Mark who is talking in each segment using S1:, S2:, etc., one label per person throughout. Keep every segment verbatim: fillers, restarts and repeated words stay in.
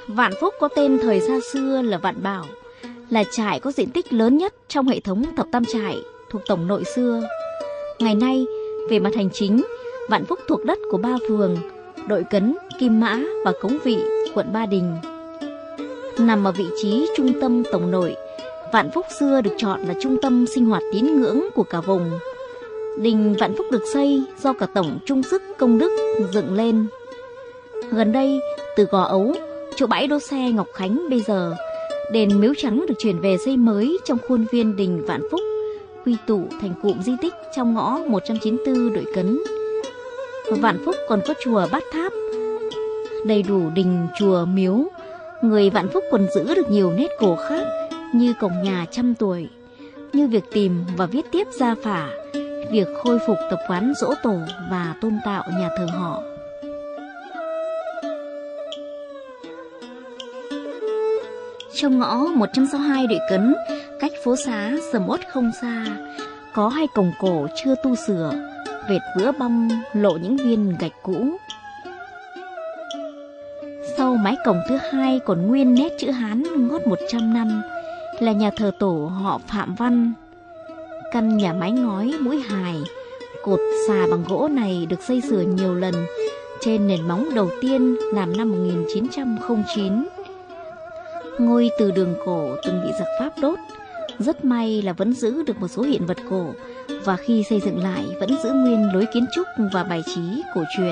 S1: Vạn Phúc có tên thời xa xưa là Vạn Bảo, là trại có diện tích lớn nhất trong hệ thống thập tam trại thuộc tổng nội xưa. Ngày nay, về mặt hành chính, Vạn Phúc thuộc đất của ba phường: Đội Cấn, Kim Mã và Cống Vị, quận Ba Đình. Nằm ở vị trí trung tâm tổng nội, Vạn Phúc xưa được chọn là trung tâm sinh hoạt tín ngưỡng của cả vùng. Đình Vạn Phúc được xây do cả tổng trung sức công đức dựng lên. Gần đây, từ Gò Ấu, chỗ bãi đỗ xe Ngọc Khánh bây giờ, đền Miếu Trắng được chuyển về xây mới trong khuôn viên đình Vạn Phúc, quy tụ thành cụm di tích trong ngõ một trăm chín mươi tư Đội Cấn. Vạn Phúc còn có chùa Bát Tháp, đầy đủ đình, chùa, miếu. Người Vạn Phúc còn giữ được nhiều nét cổ khác như cổng nhà trăm tuổi, như việc tìm và viết tiếp gia phả, việc khôi phục tập quán giỗ tổ và tôn tạo nhà thờ họ. Trong ngõ một trăm sáu mươi hai Đội Cấn, cách phố xá Sầm Uất không xa, có hai cổng cổ chưa tu sửa, vệt vữa bong lộ những viên gạch cũ. Sau mái cổng thứ hai còn nguyên nét chữ Hán ngót một trăm năm, là nhà thờ tổ họ Phạm Văn. Căn nhà mái ngói mũi hài, cột xà bằng gỗ này được xây sửa nhiều lần trên nền móng đầu tiên làm năm một nghìn chín trăm lẻ chín. Ngôi từ đường cổ từng bị giặc Pháp đốt, rất may là vẫn giữ được một số hiện vật cổ, và khi xây dựng lại vẫn giữ nguyên lối kiến trúc và bài trí cổ truyền.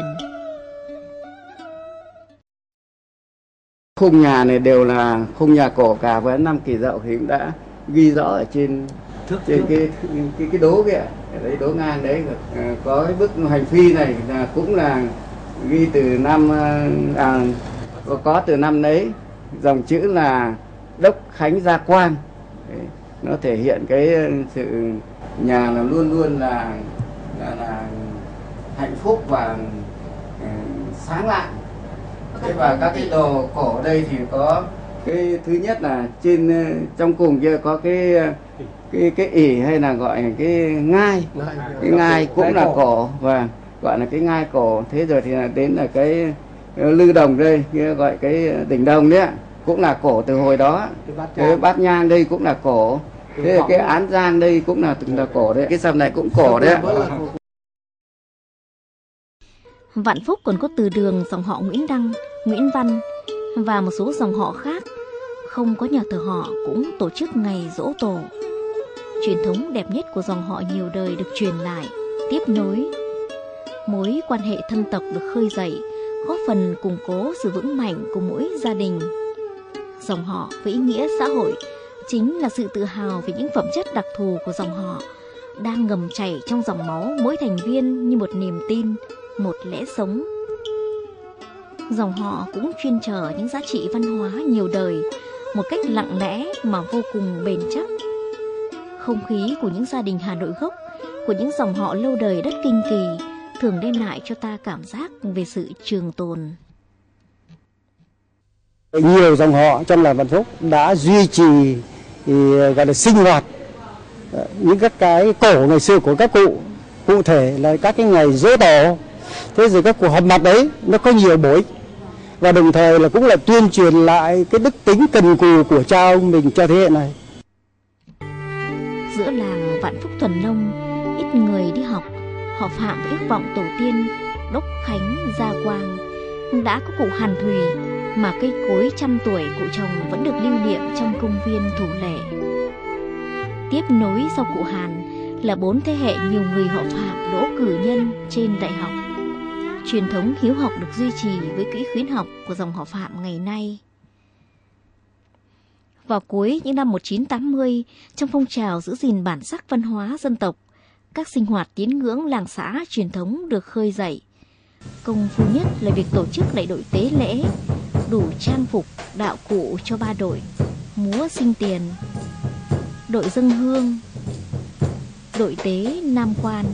S2: Khung nhà này đều là khung nhà cổ cả, với năm Kỷ Dậu thì cũng đã ghi rõ ở trên Trước, trên cái cái cái đố kìa, ở đấy đố ngang đấy có cái bức hành phi này là cũng là ghi từ năm à, có, có từ năm đấy, dòng chữ là Đốc Khánh Gia Quan. Đấy, nó thể hiện cái sự nhà là luôn luôn là là, là hạnh phúc và uh, sáng lạng. Thế và các cái đồ cổ đây thì có cái thứ nhất là trên trong cùng kia có cái cái cái ỷ hay là gọi là cái ngai, cái ngai cũng là cổ, và gọi là cái ngai cổ. Thế rồi thì là đến là cái lư đồng đây, kia gọi cái đỉnh đồng đấy, cũng là cổ từ hồi đó. Cái bát nhang đây cũng là cổ. Thế là cái án giang đây cũng là từng là cổ đấy. Cái sầm này cũng cổ đấy.
S1: Vạn Phúc còn có từ đường dòng họ Nguyễn Đăng, Nguyễn Văn và một số dòng họ khác. Không có nhà thờ họ cũng tổ chức ngày giỗ tổ. Truyền thống đẹp nhất của dòng họ nhiều đời được truyền lại, tiếp nối. Mối quan hệ thân tộc được khơi dậy, góp phần củng cố sự vững mạnh của mỗi gia đình. Dòng họ với ý nghĩa xã hội chính là sự tự hào về những phẩm chất đặc thù của dòng họ, đang ngầm chảy trong dòng máu mỗi thành viên như một niềm tin, một lẽ sống. Dòng họ cũng chuyên trở những giá trị văn hóa nhiều đời một cách lặng lẽ mà vô cùng bền chắc. Không khí của những gia đình Hà Nội gốc, của những dòng họ lâu đời đất Kinh Kỳ thường đem lại cho ta cảm giác về sự trường tồn.
S3: Nhiều dòng họ trong làng Vạn Phúc đã duy trì thì gọi là sinh hoạt những các cái cổ ngày xưa của các cụ, cụ thể là các cái ngày giỗ tổ. Thế rồi các cuộc họp mặt đấy nó có nhiều buổi, và đồng thời là cũng là tuyên truyền lại cái đức tính cần cù của cha ông mình cho thế hệ này.
S1: Giữa làng Vạn Phúc thuần nông, ít người đi học, họ Phạm với ước vọng tổ tiên Đốc Khánh Gia Quang. Đã có cụ Hàn Thùy mà cây cối trăm tuổi cụ chồng vẫn được lưu niệm trong công viên Thủ Lệ. Tiếp nối sau cụ Hàn là bốn thế hệ nhiều người họ Phạm đỗ cử nhân trên đại học. Truyền thống hiếu học được duy trì với quỹ khuyến học của dòng họ Phạm ngày nay. Vào cuối những năm một nghìn chín trăm tám mươi, trong phong trào giữ gìn bản sắc văn hóa dân tộc, các sinh hoạt tín ngưỡng làng xã truyền thống được khơi dậy. Công phu nhất là việc tổ chức đại đội tế lễ, đủ trang phục đạo cụ cho ba đội: múa sinh tiền, đội dâng hương, đội tế nam quan.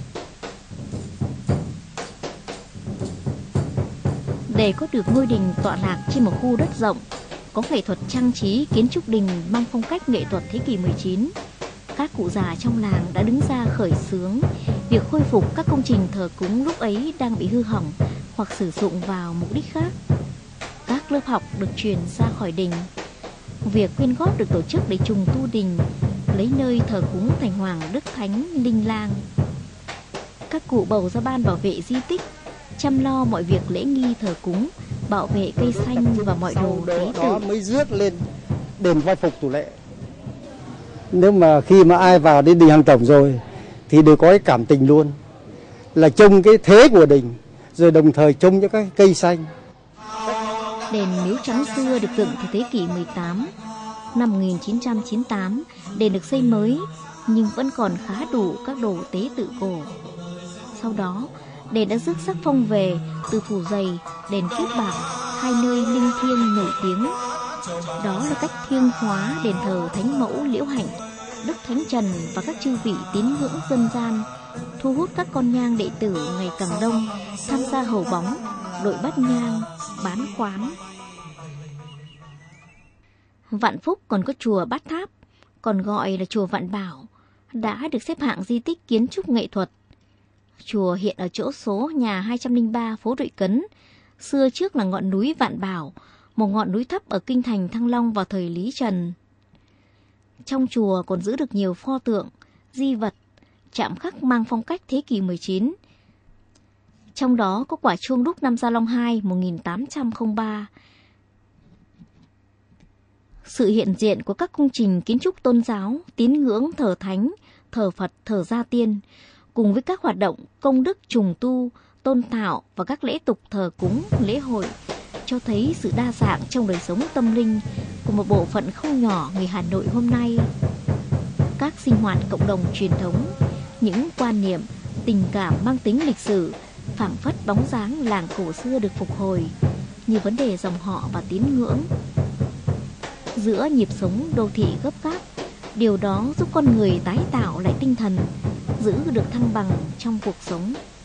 S1: Để có được ngôi đình tọa lạc trên một khu đất rộng, có nghệ thuật trang trí kiến trúc đình mang phong cách nghệ thuật thế kỷ mười chín, các cụ già trong làng đã đứng ra khởi xướng việc khôi phục các công trình thờ cúng lúc ấy đang bị hư hỏng hoặc sử dụng vào mục đích khác. Các lớp học được truyền ra khỏi đình. Việc quyên góp được tổ chức để trùng tu đình, lấy nơi thờ cúng thành Hoàng Đức Thánh Linh Lang. Các cụ bầu ra ban bảo vệ di tích, chăm lo mọi việc lễ nghi thờ cúng, bảo vệ cây xanh và mọi đồ tế
S3: đó
S1: tự.
S3: mới rước lên đền Vai Phục Thủ Lệ. Nếu mà khi mà ai vào đến đình Hàng Tổng rồi thì đều có cái cảm tình luôn, là trông cái thế của đình, rồi đồng thời trông những cái cây xanh.
S1: Đền Miếu Trắng xưa được dựng từ thế kỷ mười tám. Năm một nghìn chín trăm chín mươi tám, đền được xây mới nhưng vẫn còn khá đủ các đồ tế tự cổ. Sau đó, đền đã rước sắc phong về từ Phủ Dày, đền Kiếp Bạc, hai nơi linh thiêng nổi tiếng. Đó là cách thiêng hóa đền thờ Thánh Mẫu Liễu Hạnh, Đức Thánh Trần và các chư vị tín ngưỡng dân gian, thu hút các con nhang đệ tử ngày càng đông tham gia hầu bóng, đội bát nhang, bán khoán. Vạn Phúc còn có chùa Bát Tháp, còn gọi là chùa Vạn Bảo, đã được xếp hạng di tích kiến trúc nghệ thuật. Chùa hiện ở chỗ số nhà hai trăm lẻ ba phố Đội Cấn, xưa trước là ngọn núi Vạn Bảo, một ngọn núi thấp ở kinh thành Thăng Long vào thời Lý Trần. Trong chùa còn giữ được nhiều pho tượng, di vật, chạm khắc mang phong cách thế kỷ mười chín. Trong đó có quả chuông đúc năm Gia Long hai một nghìn tám trăm lẻ ba. Sự hiện diện của các công trình kiến trúc tôn giáo, tín ngưỡng thờ thánh, thờ Phật, thờ gia tiên, cùng với các hoạt động công đức trùng tu, tôn tạo và các lễ tục thờ cúng, lễ hội, cho thấy sự đa dạng trong đời sống tâm linh của một bộ phận không nhỏ người Hà Nội hôm nay. Các sinh hoạt cộng đồng truyền thống, những quan niệm, tình cảm mang tính lịch sử, phảng phất bóng dáng làng cổ xưa được phục hồi, như vấn đề dòng họ và tín ngưỡng. Giữa nhịp sống đô thị gấp gáp, điều đó giúp con người tái tạo lại tinh thần, giữ được thăng bằng trong cuộc sống.